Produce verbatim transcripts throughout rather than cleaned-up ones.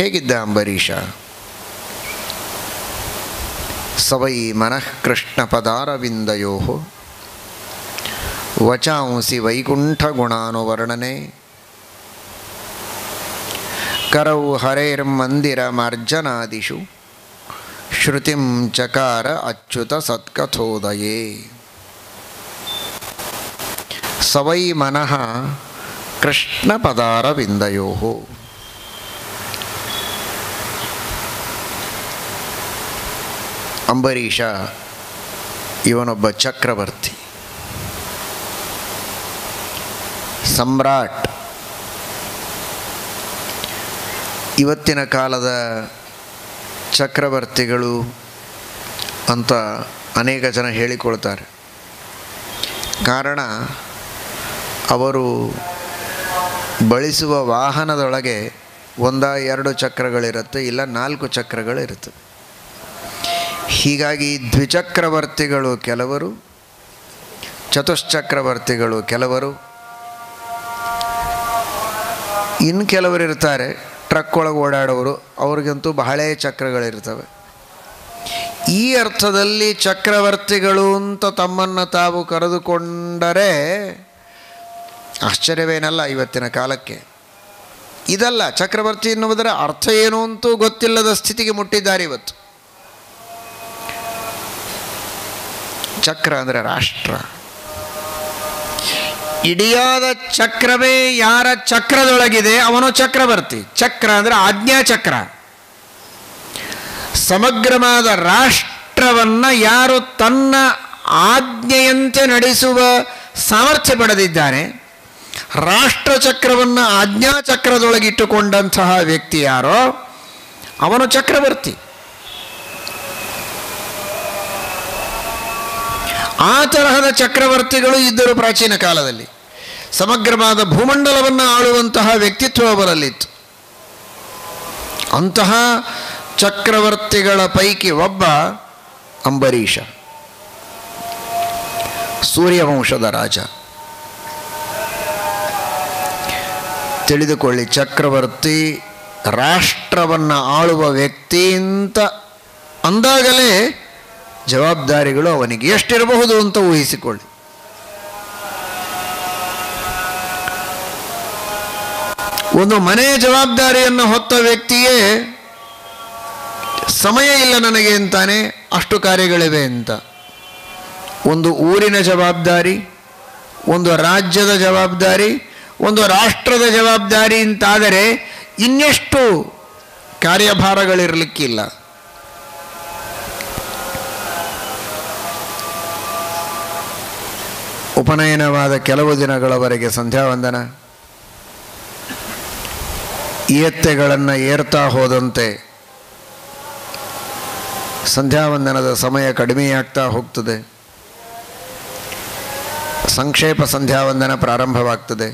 ಹೇಗಿದ್ದ ಅಂಬರೀಷ? ಸವೈ ಮನಃ ಕೃಷ್ಣ ಪದಾರವಿಂದಯೋ ವಚಾಂಸಿ ವೈಕುಂಠ ಗುಣಾನುವರ್ಣನೆ ಕರೌ ಹರೇರ್ಮಂದಿರ ಮಾರ್ಜನಾದಿಷು ಶ್ರುತಿಂ ಚಕಾರ ಅಚ್ಯುತ ಸತ್ಕಥೋದಯೇ. ಸವೈ ಮನಃ ಕೃಷ್ಣ ಪದಾರವಿಂದಯೋ. ಅಂಬರೀಷ ಇವನೊಬ್ಬ ಚಕ್ರವರ್ತಿ, ಸಮ್ರಾಟ್. ಇವತ್ತಿನ ಕಾಲದ ಚಕ್ರವರ್ತಿಗಳು ಅಂತ ಅನೇಕ ಜನ ಹೇಳಿಕೊಳ್ತಾರೆ. ಕಾರಣ ಅವರು ಬಳಸುವ ವಾಹನದೊಳಗೆ ಒಂದ ಎರಡು ಚಕ್ರಗಳಿರುತ್ತೆ, ಇಲ್ಲ ನಾಲ್ಕು ಚಕ್ರಗಳಿರುತ್ತೆ. ಹೀಗಾಗಿ ದ್ವಿಚಕ್ರವರ್ತಿಗಳು ಕೆಲವರು, ಚತುಶ್ಚಕ್ರವರ್ತಿಗಳು ಕೆಲವರು, ಇನ್ನು ಕೆಲವರು ಇರ್ತಾರೆ ಟ್ರಕ್ ಒಳಗೆ ಓಡಾಡೋರು, ಅವ್ರಿಗಂತೂ ಬಹಳ ಚಕ್ರಗಳಿರ್ತವೆ. ಈ ಅರ್ಥದಲ್ಲಿ ಚಕ್ರವರ್ತಿಗಳು ಅಂತ ತಮ್ಮನ್ನು ತಾವು ಕರೆದುಕೊಂಡರೆ ಆಶ್ಚರ್ಯವೇನಲ್ಲ ಇವತ್ತಿನ ಕಾಲಕ್ಕೆ. ಇದಲ್ಲ, ಚಕ್ರವರ್ತಿ ಎನ್ನುವುದರ ಅರ್ಥ ಏನು ಅಂತೂ ಗೊತ್ತಿಲ್ಲದ ಸ್ಥಿತಿಗೆ ಮುಟ್ಟಿದ್ದಾರೆ ಇವತ್ತು. ಚಕ್ರ ಅಂದರೆ ರಾಷ್ಟ್ರ. ಇಡಿಯಾದ ಚಕ್ರವೇ ಯಾರ ಚಕ್ರದೊಳಗಿದೆ ಅವನು ಚಕ್ರವರ್ತಿ. ಚಕ್ರ ಅಂದರೆ ಆಜ್ಞಾಚಕ್ರ. ಸಮಗ್ರವಾದ ರಾಷ್ಟ್ರವನ್ನು ಯಾರು ತನ್ನ ಆಜ್ಞೆಯಂತೆ ನಡೆಸುವ ಸಾಮರ್ಥ್ಯ ಪಡೆದಿದ್ದಾನೆ, ರಾಷ್ಟ್ರಚಕ್ರವನ್ನು ಆಜ್ಞಾಚಕ್ರದೊಳಗಿಟ್ಟುಕೊಂಡಂತಹ ವ್ಯಕ್ತಿ ಯಾರೋ ಅವನು ಚಕ್ರವರ್ತಿ. ಆ ತರಹದ ಚಕ್ರವರ್ತಿಗಳು ಇದ್ದರು ಪ್ರಾಚೀನ ಕಾಲದಲ್ಲಿ. ಸಮಗ್ರವಾದ ಭೂಮಂಡಲವನ್ನು ಆಳುವಂತಹ ವ್ಯಕ್ತಿತ್ವ ಅವರಲ್ಲಿತ್ತು. ಅಂತಹ ಚಕ್ರವರ್ತಿಗಳ ಪೈಕಿ ಒಬ್ಬ ಅಂಬರೀಷ, ಸೂರ್ಯವಂಶದ ರಾಜ. ತಿಳಿದುಕೊಳ್ಳಿ, ಚಕ್ರವರ್ತಿ ರಾಷ್ಟ್ರವನ್ನು ಆಳುವ ವ್ಯಕ್ತಿ ಅಂತ ಅಂದಾಗಲೇ ಜವಾಬ್ದಾರಿಗಳು ಅವನಿಗೆ ಎಷ್ಟಿರಬಹುದು ಅಂತ ಊಹಿಸಿಕೊಳ್ಳಿ. ಒಂದು ಮನೆಯ ಜವಾಬ್ದಾರಿಯನ್ನು ಹೊತ್ತ ವ್ಯಕ್ತಿಯೇ ಸಮಯ ಇಲ್ಲ ನನಗೆ ಅಂತಾನೆ, ಅಷ್ಟು ಕಾರ್ಯಗಳಿವೆ ಅಂತ. ಒಂದು ಊರಿನ ಜವಾಬ್ದಾರಿ, ಒಂದು ರಾಜ್ಯದ ಜವಾಬ್ದಾರಿ, ಒಂದು ರಾಷ್ಟ್ರದ ಜವಾಬ್ದಾರಿ ಅಂತಾದರೆ ಇನ್ನೆಷ್ಟು ಕಾರ್ಯಭಾರಗಳಿರಲಿಕ್ಕಿಲ್ಲ. ಉಪನಯನವಾದ ಕೆಲವು ದಿನಗಳವರೆಗೆ ಸಂಧ್ಯಾವಂದನ, ಈಯತ್ತೆಗಳನ್ನು ಏರ್ತಾ ಹೋದಂತೆ ಸಂಧ್ಯಾವಂದನದ ಸಮಯ ಕಡಿಮೆಯಾಗ್ತಾ ಹೋಗ್ತದೆ. ಸಂಕ್ಷೇಪ ಸಂಧ್ಯಾವಂದನ ಪ್ರಾರಂಭವಾಗ್ತದೆ.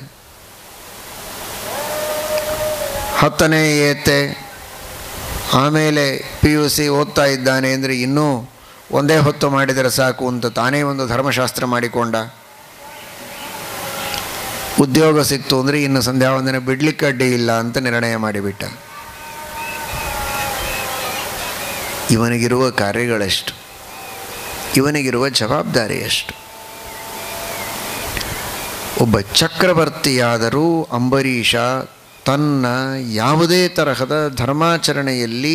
ಹತ್ತನೇ ಏತೆ ಆಮೇಲೆ ಪಿ ಯು ಸಿ ಓದ್ತಾ ಇದ್ದಾನೆ ಅಂದರೆ ಇನ್ನೂ ಒಂದೇ ಹೊತ್ತು ಮಾಡಿದರೆ ಸಾಕು ಅಂತ ತಾನೇ ಒಂದು ಧರ್ಮಶಾಸ್ತ್ರ ಮಾಡಿಕೊಂಡ. ಉದ್ಯೋಗ ಸಿಕ್ತು ಅಂದರೆ ಇನ್ನು ಸಂಧ್ಯಾವಂದನ ಬಿಡ್ಲಿಕ್ಕೆ ಅಡ್ಡಿ ಇಲ್ಲ ಅಂತ ನಿರ್ಣಯ ಮಾಡಿಬಿಟ್ಟ. ಇವನಿಗಿರುವ ಕಾರ್ಯಗಳೆಷ್ಟು, ಇವನಿಗಿರುವ ಜವಾಬ್ದಾರಿ ಎಷ್ಟು. ಒಬ್ಬ ಚಕ್ರವರ್ತಿಯಾದರೂ ಅಂಬರೀಷ ತನ್ನ ಯಾವುದೇ ತರಹದ ಧರ್ಮಾಚರಣೆಯಲ್ಲಿ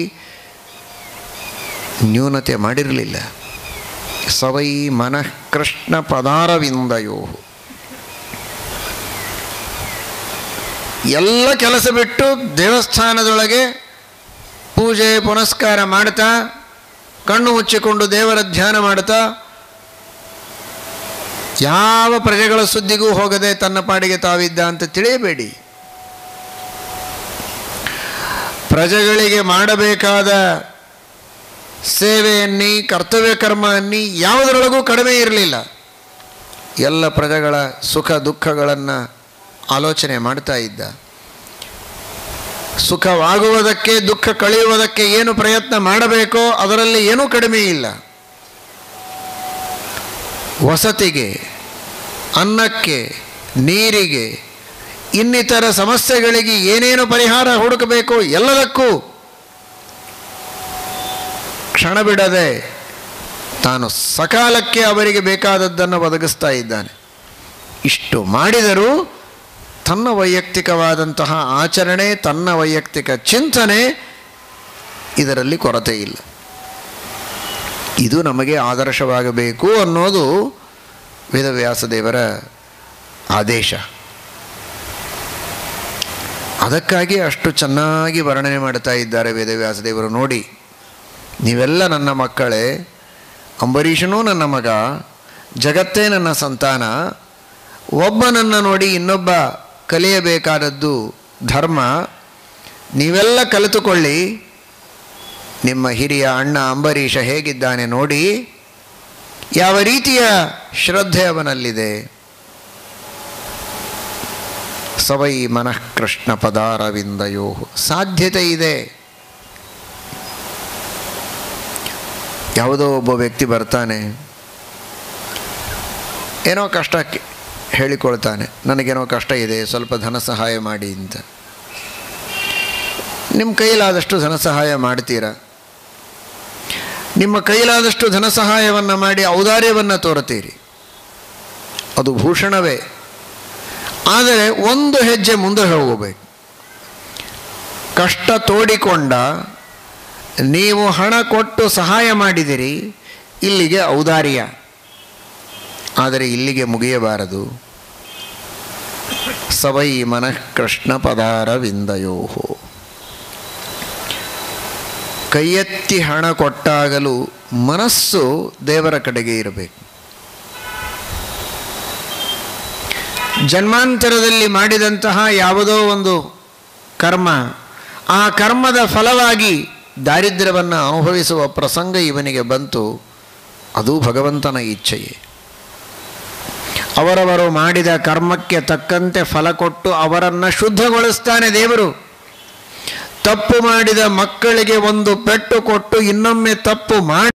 ನ್ಯೂನತೆ ಮಾಡಿರಲಿಲ್ಲ. ಸವೈ ಮನಃ ಕೃಷ್ಣ ಪದಾರವಿಂದಯೋ. ಎಲ್ಲ ಕೆಲಸ ಬಿಟ್ಟು ದೇವಸ್ಥಾನದೊಳಗೆ ಪೂಜೆ ಪುನಸ್ಕಾರ ಮಾಡ್ತಾ, ಕಣ್ಣು ಮುಚ್ಚಿಕೊಂಡು ದೇವರ ಧ್ಯಾನ ಮಾಡ್ತಾ, ಯಾವ ಪ್ರಜೆಗಳ ಸುದ್ದಿಗೂ ಹೋಗದೆ ತನ್ನ ಪಾಡಿಗೆ ತಾವಿದ್ದ ಅಂತ ತಿಳಿಯಬೇಡಿ. ಪ್ರಜೆಗಳಿಗೆ ಮಾಡಬೇಕಾದ ಸೇವೆಯನ್ನಿ, ಕರ್ತವ್ಯ ಕರ್ಮ ಅನ್ನಿ ಯಾವುದರೊಳಗೂ ಕಡಿಮೆ ಇರಲಿಲ್ಲ. ಎಲ್ಲ ಪ್ರಜೆಗಳ ಸುಖ ದುಃಖಗಳನ್ನು ಆಲೋಚನೆ ಮಾಡ್ತಾ ಇದ್ದ. ಸುಖವಾಗುವುದಕ್ಕೆ, ದುಃಖ ಕಳೆಯುವುದಕ್ಕೆ ಏನು ಪ್ರಯತ್ನ ಮಾಡಬೇಕೋ ಅದರಲ್ಲಿ ಏನೂ ಕಡಿಮೆ ಇಲ್ಲ. ವಸತಿಗೆ, ಅನ್ನಕ್ಕೆ, ನೀರಿಗೆ ಇನ್ನಿತರ ಸಮಸ್ಯೆಗಳಿಗೆ ಏನೇನು ಪರಿಹಾರ ಹುಡುಕಬೇಕು ಎಲ್ಲದಕ್ಕೂ ಕ್ಷಣ ಬಿಡದೆ ತಾನು ಸಕಾಲಕ್ಕೆ ಅವರಿಗೆ ಬೇಕಾದದ್ದನ್ನು ಒದಗಿಸ್ತಾ ಇದ್ದಾನೆ. ಇಷ್ಟು ಮಾಡಿದರೂ ತನ್ನ ವೈಯಕ್ತಿಕವಾದಂತಹ ಆಚರಣೆ, ತನ್ನ ವೈಯಕ್ತಿಕ ಚಿಂತನೆ ಇದರಲ್ಲಿ ಕೊರತೆ ಇಲ್ಲ. ಇದು ನಮಗೆ ಆದರ್ಶವಾಗಬೇಕು ಅನ್ನೋದು ವೇದವ್ಯಾಸದೇವರ ಆದೇಶ. ಅದಕ್ಕಾಗಿ ಅಷ್ಟು ಚೆನ್ನಾಗಿ ವರ್ಣನೆ ಮಾಡ್ತಾ ಇದ್ದಾರೆ ವೇದವ್ಯಾಸದೇವರು. ನೋಡಿ, ನೀವೆಲ್ಲ ನನ್ನ ಮಕ್ಕಳೇ, ಅಂಬರೀಷನೂ ನನ್ನ ಮಗ, ಜಗತ್ತೇ ನನ್ನ ಸಂತಾನ. ಒಬ್ಬನನ್ನು ನೋಡಿ ಇನ್ನೊಬ್ಬ ಕಲಿಯಬೇಕಾದದ್ದು ಧರ್ಮ. ನೀವೆಲ್ಲ ಕಲಿತುಕೊಳ್ಳಿ. ನಿಮ್ಮ ಹಿರಿಯ ಅಣ್ಣ ಅಂಬರೀಷ ಹೇಗಿದ್ದಾನೆ ನೋಡಿ, ಯಾವ ರೀತಿಯ ಶ್ರದ್ಧೆ ಅವನಲ್ಲಿದೆ. ಸವೈ ಮನಃ ಕೃಷ್ಣ ಪದಾರವಿಂದಯೋ. ಸಾಧ್ಯತೆ ಇದೆ. ಯಾವುದೋ ಒಬ್ಬ ವ್ಯಕ್ತಿ ಬರ್ತಾನೆ, ಏನೋ ಕಷ್ಟ ಹೇಳಿಕೊಳ್ತಾನೆ, ನನಗೇನೋ ಕಷ್ಟ ಇದೆ, ಸ್ವಲ್ಪ ಧನ ಸಹಾಯ ಮಾಡಿ ಅಂತ. ನಿಮ್ಮ ಕೈಲಾದಷ್ಟು ಧನ ಸಹಾಯ ಮಾಡ್ತೀರಾ? ನಿಮ್ಮ ಕೈಲಾದಷ್ಟು ಧನ ಸಹಾಯವನ್ನು ಮಾಡಿ ಔದಾರ್ಯವನ್ನು ತೋರುತ್ತೀರಿ, ಅದು ಭೂಷಣವೇ. ಆದರೆ ಒಂದು ಹೆಜ್ಜೆ ಮುಂದೆ ಹೋಗಬೇಕು. ಕಷ್ಟ ತೋಡಿಕೊಂಡ ನೀವು ಹಣ ಕೊಟ್ಟು ಸಹಾಯ ಮಾಡಿದಿರಿ, ಇಲ್ಲಿಗೆ ಔದಾರ್ಯ. ಆದರೆ ಇಲ್ಲಿಗೆ ಮುಗಿಯಬಾರದು. ಸವೈ ಮನಃ ಕೃಷ್ಣ ಪದಾರವಿಂದಯೋ. ಕೈಯೆತ್ತಿ ಹಣ ಕೊಟ್ಟಾಗಲೂ ಮನಸ್ಸು ದೇವರ ಕಡೆಗೆ ಇರಬೇಕು. ಜನ್ಮಾಂತರದಲ್ಲಿ ಮಾಡಿದಂತಹ ಯಾವುದೋ ಒಂದು ಕರ್ಮ, ಆ ಕರ್ಮದ ಫಲವಾಗಿ ದಾರಿದ್ರ್ಯವನ್ನು ಅನುಭವಿಸುವ ಪ್ರಸಂಗ ಇವನಿಗೆ ಬಂತು, ಅದು ಭಗವಂತನ ಇಚ್ಛೆಯೇ. ಅವರವರು ಮಾಡಿದ ಕರ್ಮಕ್ಕೆ ತಕ್ಕಂತೆ ಫಲ ಕೊಟ್ಟು ಅವರನ್ನು ಶುದ್ಧಗೊಳಿಸ್ತಾನೆ ದೇವರು. ತಪ್ಪು ಮಾಡಿದ ಮಕ್ಕಳಿಗೆ ಒಂದು ಪೆಟ್ಟು ಕೊಟ್ಟು ಇನ್ನೊಮ್ಮೆ ತಪ್ಪು ಮಾಡಿ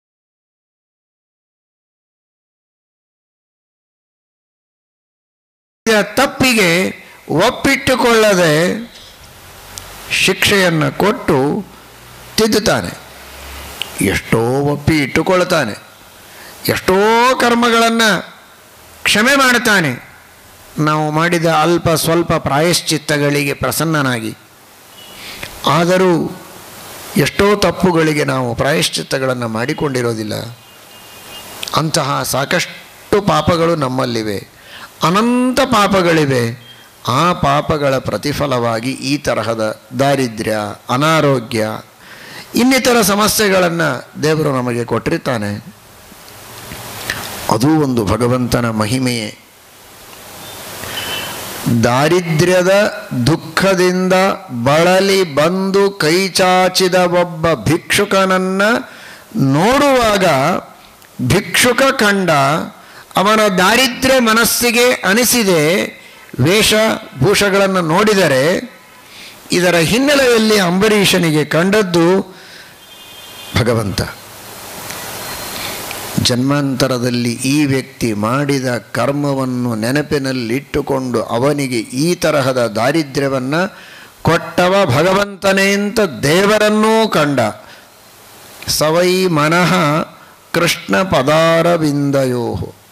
ತಪ್ಪಿಗೆ ಒಪ್ಪಿಟ್ಟುಕೊಳ್ಳದೆ ಶಿಕ್ಷೆಯನ್ನು ಕೊಟ್ಟು ತಿದ್ದುತ್ತಾನೆ. ಎಷ್ಟೋ ಒಪ್ಪಿ ಇಟ್ಟುಕೊಳ್ತಾನೆ, ಎಷ್ಟೋ ಕರ್ಮಗಳನ್ನು ಕ್ಷಮೆ ಮಾಡ್ತಾನೆ. ನಾವು ಮಾಡಿದ ಅಲ್ಪ ಸ್ವಲ್ಪ ಪ್ರಾಯಶ್ಚಿತ್ತಗಳಿಗೆ ಪ್ರಸನ್ನನಾಗಿ. ಆದರೂ ಎಷ್ಟೋ ತಪ್ಪುಗಳಿಗೆ ನಾವು ಪ್ರಾಯಶ್ಚಿತ್ತಗಳನ್ನು ಮಾಡಿಕೊಂಡಿರೋದಿಲ್ಲ. ಅಂತಹ ಸಾಕಷ್ಟು ಪಾಪಗಳು ನಮ್ಮಲ್ಲಿವೆ, ಅನಂತ ಪಾಪಗಳಿವೆ. ಆ ಪಾಪಗಳ ಪ್ರತಿಫಲವಾಗಿ ಈ ತರಹದ ದಾರಿದ್ರ್ಯ, ಅನಾರೋಗ್ಯ, ಇನ್ನಿತರ ಸಮಸ್ಯೆಗಳನ್ನು ದೇವರು ನಮಗೆ ಕೊಟ್ಟಿರ್ತಾನೆ. ಅದು ಒಂದು ಭಗವಂತನ ಮಹಿಮೆಯೇ. ದಾರಿದ್ರ್ಯದ ದುಃಖದಿಂದ ಬಳಲಿ ಬಂದು ಕೈಚಾಚಿದ ಒಬ್ಬ ಭಿಕ್ಷುಕನನ್ನು ನೋಡುವಾಗ ಭಿಕ್ಷುಕ ಕಂಡ, ಅವನ ದಾರಿದ್ರ್ಯ ಮನಸ್ಸಿಗೆ ಅನಿಸಿದೆ. ವೇಷಭೂಷಗಳನ್ನು ನೋಡಿದರೆ ಇದರ ಹಿನ್ನೆಲೆಯಲ್ಲಿ ಅಂಬರೀಷನಿಗೆ ಕಂಡದ್ದು ಭಗವಂತ. ಜನ್ಮಾಂತರದಲ್ಲಿ ಈ ವ್ಯಕ್ತಿ ಮಾಡಿದ ಕರ್ಮವನ್ನು ನೆನಪಿನಲ್ಲಿಟ್ಟುಕೊಂಡು ಅವನಿಗೆ ಈ ತರಹದ ದಾರಿದ್ರ್ಯವನ್ನು ಕೊಟ್ಟವ ಭಗವಂತನೇ ಅಂತ ದೇವರನ್ನೂ ಕಂಡ. ಸವೈ ಮನಃ ಕೃಷ್ಣ ಪದಾರವಿಂದಯೋ.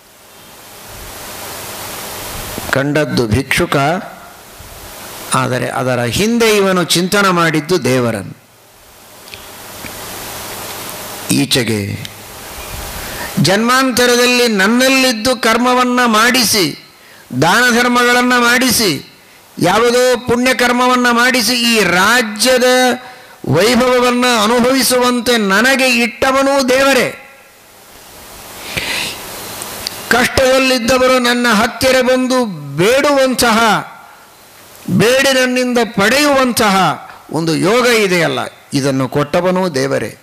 ಕಂಡದ್ದು ಭಿಕ್ಷುಕ, ಆದರೆ ಅದರ ಹಿಂದೆ ಇವನು ಚಿಂತನೆ ಮಾಡಿದ್ದು ದೇವರನ್ನು. ಈಚೆಗೆ ಜನ್ಮಾಂತರದಲ್ಲಿ ನನ್ನಲ್ಲಿದ್ದು ಕರ್ಮವನ್ನು ಮಾಡಿಸಿ, ದಾನ ಧರ್ಮಗಳನ್ನು ಮಾಡಿಸಿ, ಯಾವುದೋ ಪುಣ್ಯಕರ್ಮವನ್ನು ಮಾಡಿಸಿ ಈ ರಾಜ್ಯದ ವೈಭವವನ್ನು ಅನುಭವಿಸುವಂತೆ ನನಗೆ ಇಟ್ಟವನೂ ದೇವರೇ. ಕಷ್ಟದಲ್ಲಿದ್ದವರು ನನ್ನ ಹತ್ತಿರ ಬಂದು ಬೇಡುವಂತಹ, ಬೇಡಿ ನನ್ನಿಂದ ಪಡೆಯುವಂತಹ ಒಂದು ಯೋಗ ಇದೆಯಲ್ಲ, ಇದನ್ನು ಕೊಟ್ಟವನೂ ದೇವರೇ.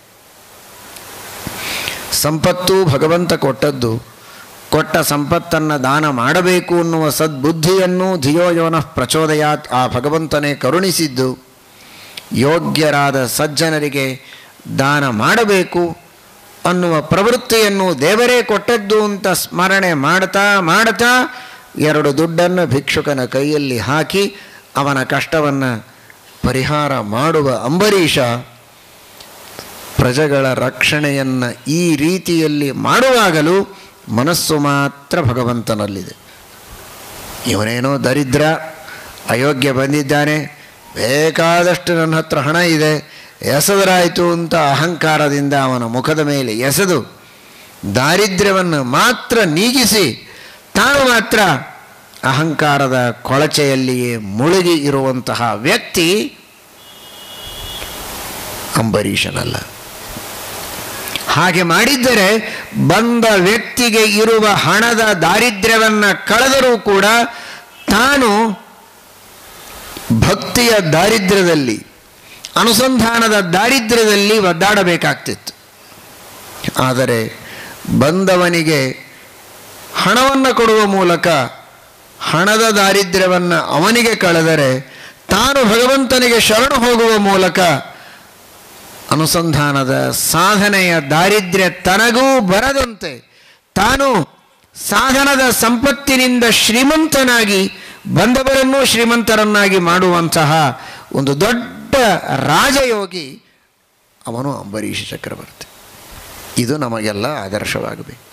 ಸಂಪತ್ತು ಭಗವಂತ ಕೊಟ್ಟದ್ದು. ಕೊಟ್ಟ ಸಂಪತ್ತನ್ನು ದಾನ ಮಾಡಬೇಕು ಅನ್ನುವ ಸದ್ಬುದ್ಧಿಯನ್ನು ಧಿಯೋ ಯೋನಃ ಪ್ರಚೋದಯಾತ್, ಆ ಭಗವಂತನೇ ಕರುಣಿಸಿದ್ದು. ಯೋಗ್ಯರಾದ ಸಜ್ಜನರಿಗೆ ದಾನ ಮಾಡಬೇಕು ಅನ್ನುವ ಪ್ರವೃತ್ತಿಯನ್ನು ದೇವರೇ ಕೊಟ್ಟದ್ದು ಅಂತ ಸ್ಮರಣೆ ಮಾಡ್ತಾ ಮಾಡ್ತಾ ಎರಡು ದುಡ್ಡನ್ನು ಭಿಕ್ಷುಕನ ಕೈಯಲ್ಲಿ ಹಾಕಿ ಅವನ ಕಷ್ಟವನ್ನು ಪರಿಹಾರ ಮಾಡುವ ಅಂಬರೀಷ ಪ್ರಜೆಗಳ ರಕ್ಷಣೆಯನ್ನು ಈ ರೀತಿಯಲ್ಲಿ ಮಾಡುವಾಗಲೂ ಮನಸ್ಸು ಮಾತ್ರ ಭಗವಂತನಲ್ಲಿದೆ. ಇವನೇನೋ ದರಿದ್ರ, ಅಯೋಗ್ಯ ಬಂದಿದ್ದಾನೆ, ಬೇಕಾದಷ್ಟು ನನ್ನ ಹತ್ರ ಹಣ ಇದೆ, ಎಸೆದರಾಯಿತು ಅಂತ ಅಹಂಕಾರದಿಂದ ಅವನ ಮುಖದ ಮೇಲೆ ಎಸೆದು ದಾರಿದ್ರ್ಯವನ್ನು ಮಾತ್ರ ನೀಗಿಸಿ ತಾನು ಮಾತ್ರ ಅಹಂಕಾರದ ಕೊಳಚೆಯಲ್ಲಿಯೇ ಮುಳುಗಿ ಇರುವಂತಹ ವ್ಯಕ್ತಿ ಅಂಬರೀಷನಲ್ಲ. ಹಾಗೆ ಮಾಡಿದ್ದರೆ ಬಂದ ವ್ಯಕ್ತಿಗೆ ಇರುವ ಹಣದ ದಾರಿದ್ರ್ಯವನ್ನು ಕಳೆದರೂ ಕೂಡ ತಾನು ಭಕ್ತಿಯ ದಾರಿದ್ರ್ಯದಲ್ಲಿ, ಅನುಸಂಧಾನದ ದಾರಿದ್ರ್ಯದಲ್ಲಿ ಒದ್ದಾಡಬೇಕಾಗ್ತಿತ್ತು. ಆದರೆ ಬಂದವನಿಗೆ ಹಣವನ್ನು ಕೊಡುವ ಮೂಲಕ ಹಣದ ದಾರಿದ್ರ್ಯವನ್ನು ಅವನಿಗೆ ಕಳೆದರೆ ತಾನು ಭಗವಂತನಿಗೆ ಶರಣು ಹೋಗುವ ಮೂಲಕ ಅನುಸಂಧಾನದ ಸಾಧನೆಯ ದಾರಿದ್ರ್ಯ ತನಗೂ ಬರದಂತೆ ತಾನು ಸಾಧನದ ಸಂಪತ್ತಿನಿಂದ ಶ್ರೀಮಂತನಾಗಿ ಬಂದವರನ್ನೂ ಶ್ರೀಮಂತರನ್ನಾಗಿ ಮಾಡುವಂತಹ ಒಂದು ದೊಡ್ಡ ರಾಜಯೋಗಿ ಅವನು ಅಂಬರೀಷ ಚಕ್ರವರ್ತಿ. ಇದು ನಮಗೆಲ್ಲ ಆದರ್ಶವಾಗಬೇಕು.